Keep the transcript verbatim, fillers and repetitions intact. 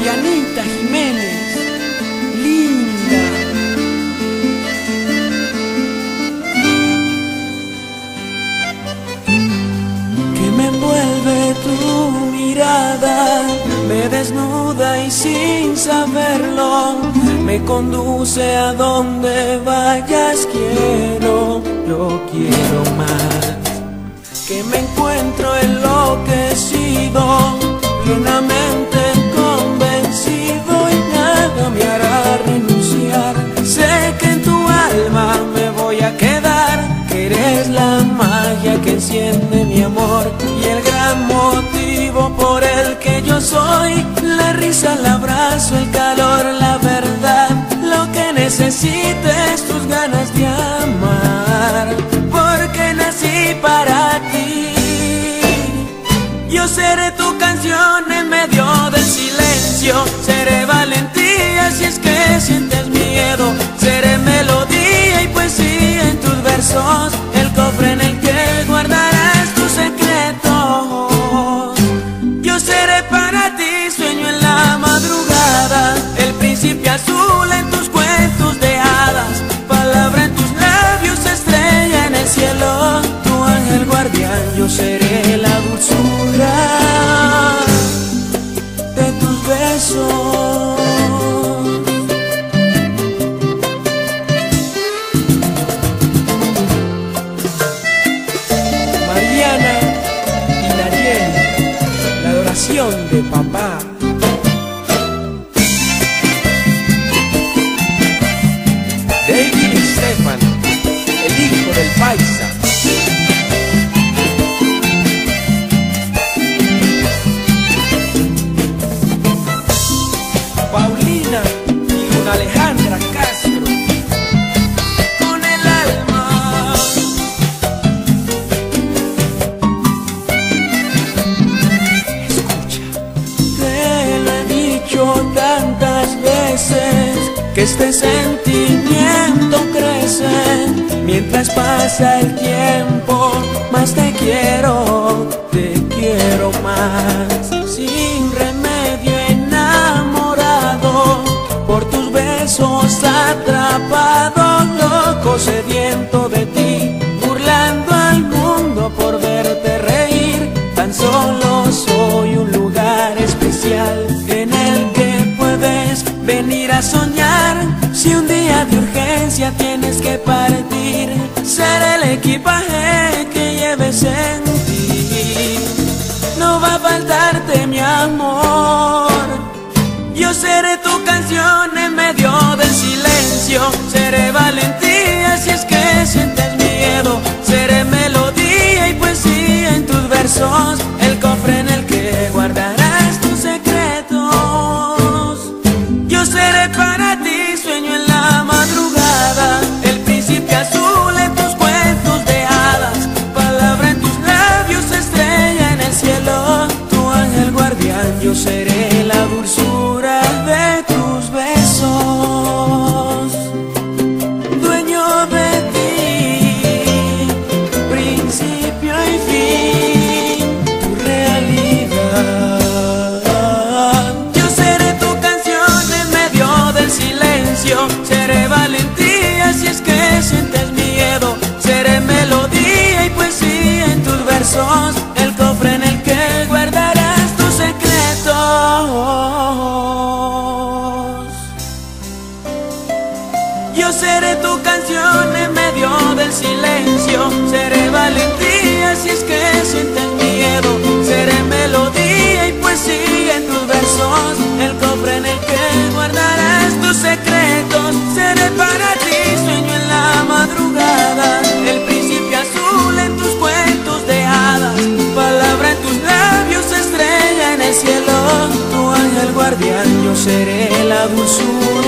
Marianita Jiménez, linda. Que me envuelve tu mirada, me desnuda y sin saberlo me conduce a donde vayas. Quiero, yo quiero más. Que me encuentro enloquecido, plenamente convencido, y nada me hará renunciar. Sé que en tu alma me voy a quedar, que eres la magia que enciende mi amor y el gran motivo por el que yo soy. La risa, el abrazo, el calor, la verdad, lo que necesites, tus ganas de amar, porque nací para ti. Yo seré tu canción en medio del silencio, seré valentía si es que sientes miedo, seré melodía y poesía en tus versos, el cofre en el que guardarás tus secretos. Yo seré para ti sueño en la madrugada, el príncipe azul en tus cuentos de hadas, palabra en tus labios, estrella en el cielo, tu ángel guardián. Yo seré la dulzura de tus besos. Mariana y Nayeli, la adoración de papá. David y Stefan, el hijo del paisa. Paulina y Luna Alejandra Castro, con el alma. Escucha, te lo he dicho tantas veces, que este sentimiento crece mientras pasa el tiempo. Más te quiero, te quiero más. Sin remedio enamorado, por tus besos atrapado, loco sediento de ti, burlando al mundo por verte reír. Tan solo soy un lugar especial en el que puedes venir a soñar. Si un día de urgencia tienes que partir, seré el equipaje que lleves en ti. No va a faltarte mi amor. Yo seré tu canción en medio del silencio, seré valentía si es que sientes miedo, seré melodía y poesía en tus versos, el cofre en el que guardarás tus secretos. Yo seré para ti sueño en la madrugada, el príncipe azul en tus cuentos de hadas, palabra en tus labios, estrella en el cielo, tu ángel guardián. Yo seré la dulzura de tus besos, dueño de ti, principio y fin, tu realidad. Yo seré tu canción en medio del silencio, seré valentía si es que sientes miedo, seré melodía y poesía en tus versos, el cofre en el que guardarás tus secretos. Yo seré tu canción en medio del silencio, seré valentía si es que sientes miedo, seré melodía y poesía en tus versos, el cofre en el que guardarás tus secretos. Seré para ti sueño en la madrugada, el príncipe azul en tus cuentos de hadas, palabra en tus labios, estrella en el cielo, tu ángel guardián. Yo seré la dulzura